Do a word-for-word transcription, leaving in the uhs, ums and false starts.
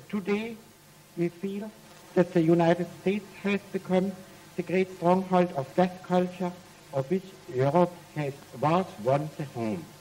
today, we feel that the United States has become the great stronghold of that culture of which Europe has, was once a home.